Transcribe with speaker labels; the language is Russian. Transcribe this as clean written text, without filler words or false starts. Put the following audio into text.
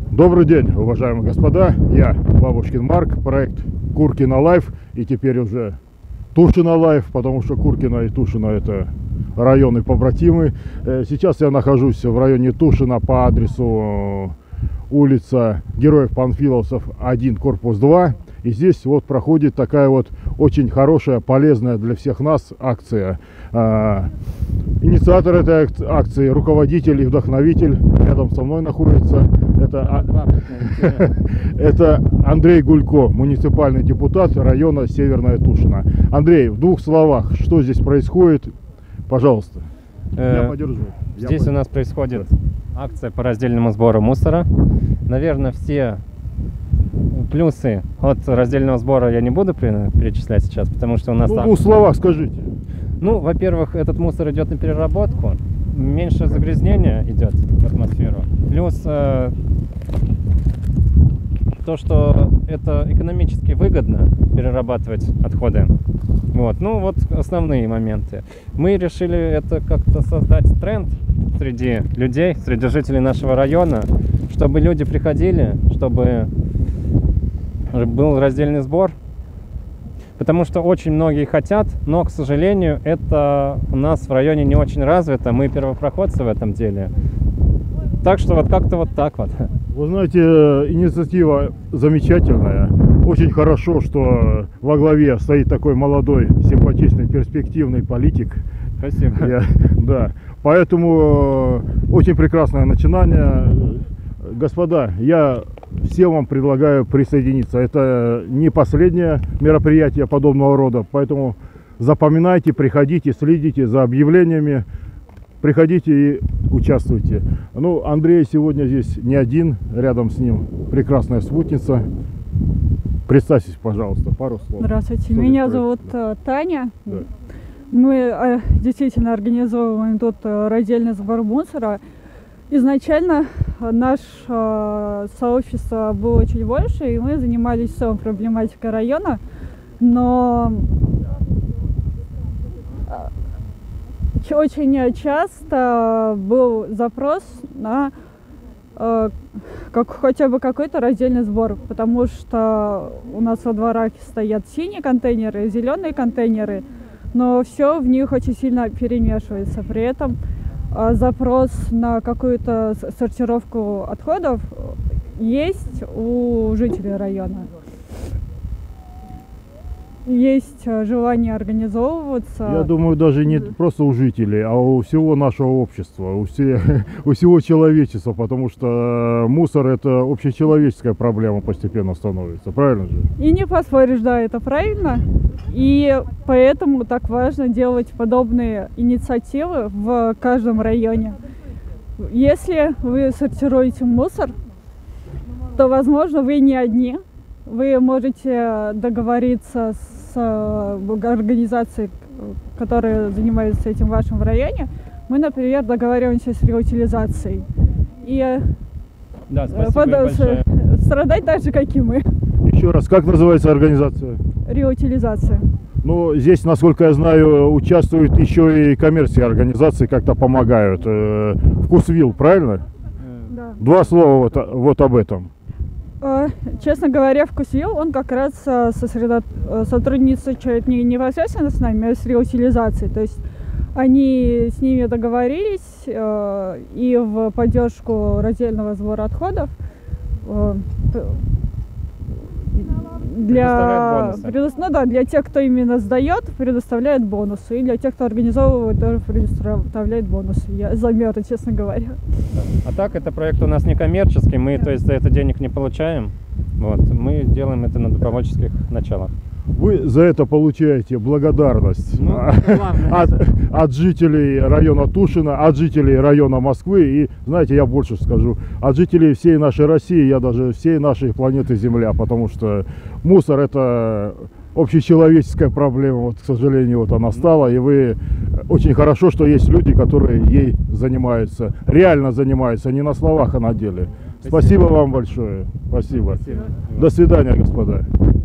Speaker 1: Добрый день, уважаемые господа. Я Бабушкин Марк, проект Куркино Лайф и теперь уже Тушино Лайф, потому что Куркино и Тушино — это районы побратимы. Сейчас я нахожусь в районе Тушино по адресу улица Героев-Панфиловцев 1, корпус 2. И здесь вот проходит такая вот очень хорошая, полезная для всех нас акция. Инициатор этой акции, руководитель и вдохновитель рядом со мной находится. Это Андрей Гулько, муниципальный депутат района Северная Тушино. Андрей, в двух словах, что здесь происходит? Пожалуйста. Я подержу.
Speaker 2: Здесь у нас происходит акция по раздельному сбору мусора. Наверное, все плюсы от раздельного сбора я не буду перечислять сейчас, потому что у нас...
Speaker 1: В двух словах скажите.
Speaker 2: Ну, во-первых, этот мусор идет на переработку, меньше загрязнения идет в атмосферу. Плюс то, что это экономически выгодно перерабатывать отходы. Вот. Ну, вот основные моменты. Мы решили это как-то создать тренд среди людей, среди жителей нашего района, чтобы люди приходили, чтобы был раздельный сбор. Потому что очень многие хотят, но, к сожалению, это у нас в районе не очень развито. Мы первопроходцы в этом деле. Так что вот как-то вот так вот.
Speaker 1: Вы знаете, инициатива замечательная. Очень хорошо, что во главе стоит такой молодой, симпатичный, перспективный политик.
Speaker 2: Спасибо.
Speaker 1: Да. Поэтому очень прекрасное начинание. Господа, я всем вам предлагаю присоединиться. Это не последнее мероприятие подобного рода, поэтому запоминайте, приходите, следите за объявлениями, приходите и участвуйте. Ну, Андрей сегодня здесь не один, рядом с ним прекрасная спутница. Представьтесь, пожалуйста, пару слов.
Speaker 3: Здравствуйте, меня зовут Таня. Да. Мы действительно организовываем тут раздельный сбор мусора. Изначально наше сообщество было чуть больше, и мы занимались всем проблематикой района, но очень часто был запрос на хотя бы какой-то раздельный сбор, потому что у нас во дворах стоят синие контейнеры, зеленые контейнеры, но все в них очень сильно перемешивается. При этом запрос на какую-то сортировку отходов есть у жителей района. Есть желание организовываться.
Speaker 1: Я думаю, даже не просто у жителей, а у всего нашего общества, у всего человечества, потому что мусор — это общечеловеческая проблема постепенно становится, правильно же?
Speaker 3: И не поспоришь, да, это правильно. И поэтому так важно делать подобные инициативы в каждом районе. Если вы сортируете мусор, то, возможно, вы не одни. Вы можете договориться с организацией, которая занимается этим в вашем районе. Мы, например, договариваемся с реутилизацией. И
Speaker 2: да, большое.
Speaker 3: Страдать так же, как и мы.
Speaker 1: Еще раз, как называется организация?
Speaker 3: Реутилизация.
Speaker 1: Ну, здесь, насколько я знаю, участвуют еще и коммерческие организации, как-то помогают. Вкусвилл, правильно?
Speaker 3: Да.
Speaker 1: Два слова вот об этом.
Speaker 3: Честно говоря, Вкусвилл, он как раз сотрудничает не непосредственно с нами, а с реутилизацией. То есть они с ними договорились и в поддержку раздельного сбора отходов для тех, кто именно сдает, предоставляет бонусы. И для тех, кто организовывает, тоже предоставляет бонусы. Я замета, честно говоря.
Speaker 2: А так, это проект у нас не коммерческий, мы, то есть, за это денег не получаем. Вот, мы делаем это на добровольческих началах.
Speaker 1: Вы за это получаете благодарность от жителей района Тушино, от жителей района Москвы и, знаете, я больше скажу, от жителей всей нашей России, я даже всей нашей планеты Земля, потому что мусор — это общечеловеческая проблема, вот, к сожалению, вот она стала, и вы очень хорошо, что есть люди, которые ей занимаются, реально занимаются, не на словах, а на деле. Спасибо вам большое. Спасибо. До свидания, господа.